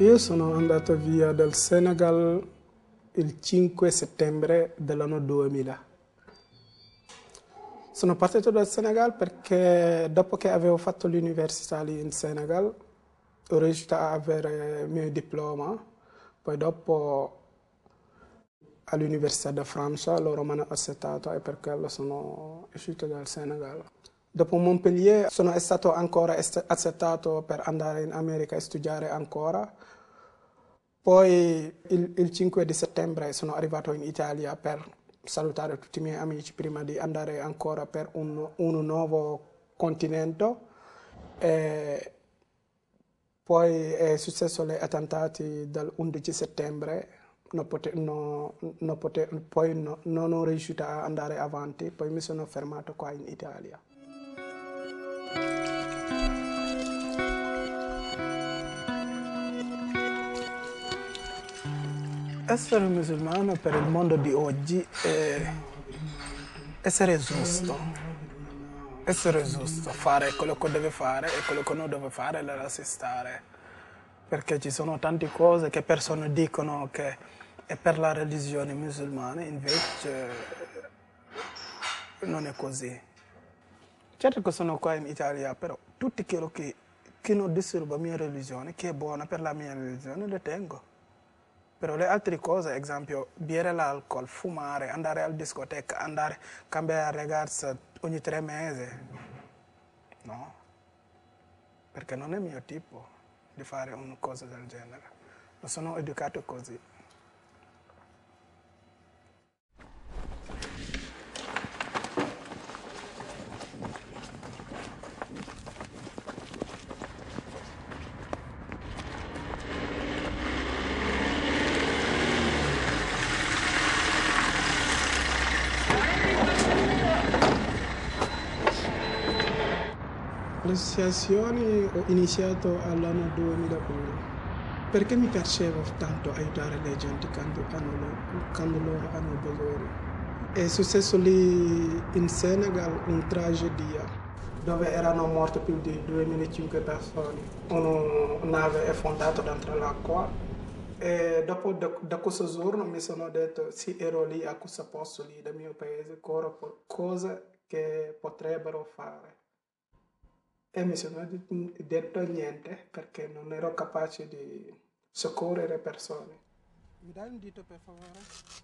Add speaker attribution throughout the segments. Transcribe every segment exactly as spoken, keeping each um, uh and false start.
Speaker 1: Io sono andato via dal Senegal il cinque settembre dell'anno duemila. Sono partito dal Senegal perché dopo che avevo fatto l'università lì in Senegal, ho riuscito a avere il mio diploma, poi dopo all'Università di Francia loro mi hanno accettato e per quello sono uscito dal Senegal. Dopo Montpellier sono stato ancora accettato per andare in America e studiare ancora. Poi il, il cinque di settembre sono arrivato in Italia per salutare tutti i miei amici prima di andare ancora per un, un nuovo continente. E poi è successo gli attentati dall'undici settembre, non pote, no, non pote, poi no, non ho riuscito ad andare avanti, poi mi sono fermato qua in Italia. Essere musulmano per il mondo di oggi è essere giusto, essere giusto, fare quello che deve fare e quello che non deve fare la lasci stare, perché ci sono tante cose che persone dicono che è per la religione musulmana, invece non è così. Certo che sono qua in Italia, però tutti quello che, che non disturba la mia religione, che è buona per la mia religione, le tengo. Però le altre cose, ad esempio, bere l'alcol, fumare, andare alla discoteca, andare a cambiare ragazza ogni tre mesi, no. Perché non è il mio tipo di fare una cosa del genere. Non sono educato così. L'associazione ho iniziato all'anno duemilauno perché mi piaceva tanto aiutare le gente quando, quando loro hanno bisogno. È successo lì in Senegal una tragedia dove erano morte più di duemilacinquecento persone. Una nave è affondata dentro l'acqua e dopo da, da questo giorno mi sono detto sì, ero lì a questo posto lì del mio paese, cose che potrebbero fare. E mi sono detto niente perché non ero capace di soccorrere persone. Mi dai un dito per favore?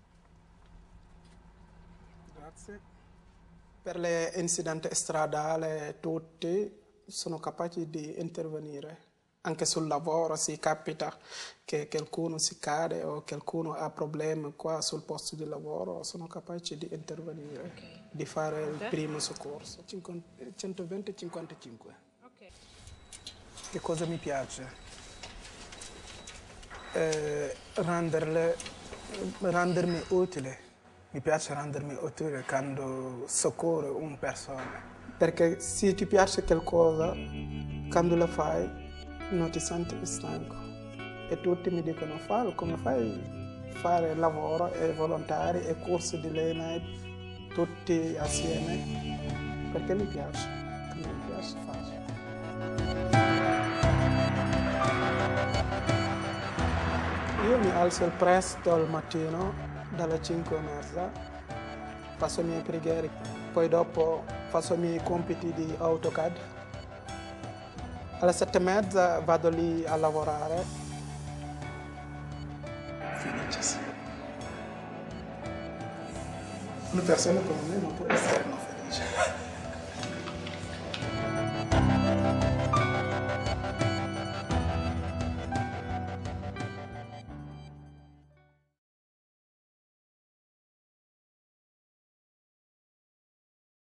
Speaker 1: Grazie. Per le incidenti stradali tutti sono capaci di intervenire. Anche sul lavoro si capita che qualcuno si cade o qualcuno ha problemi qua sul posto di lavoro, sono capaci di intervenire, okay, di fare il primo soccorso. centoventi cinquantacinque. Okay. Che cosa mi piace? Eh, renderle, rendermi utile. Mi piace rendermi utile quando soccorro una persona. Perché se ti piace qualcosa, quando lo fai, non ti senti stanco. E tutti mi dicono, fallo, come fai a fare lavoro e volontari e corsi di Lenai, tutti assieme, perché mi piace, mi piace fare. Io mi alzo presto al mattino, dalle cinque e mezza, faccio le mie preghiere, poi dopo faccio i miei compiti di AutoCAD. Alle sette e mezza vado lì a lavorare. Felice, sì. Una persona come me non può essere non felice.